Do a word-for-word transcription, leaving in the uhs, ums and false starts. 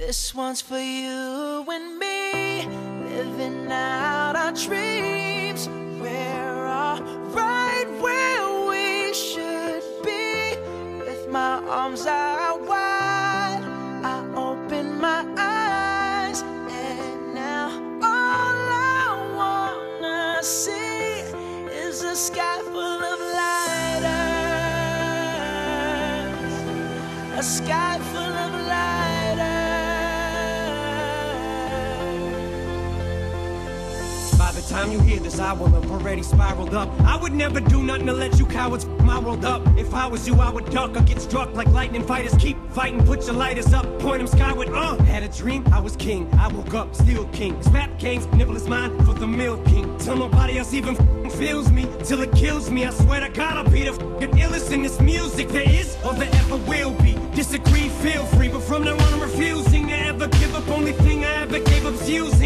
This one's for you and me, living out our dreams. We're all right where we should be. With my arms out wide, I open my eyes, and now all I wanna see is a sky full of lighters, a sky full of lighters. By the time you hear this, I will have already spiraled up. I would never do nothing to let you cowards f my world up. If I was you, I would duck or get struck like lightning fighters. Keep fighting, put your lighters up, point them skyward. Uh, had a dream, I was king. I woke up, still king. Rap kings, nibble is mine for the milk king. Till nobody else even f feels me, till it kills me. I swear to God, I'll be the f***ing illest in this music there is or there ever will be. Disagree, feel free, but from now on I'm refusing to ever give up. Only thing I ever gave up's using.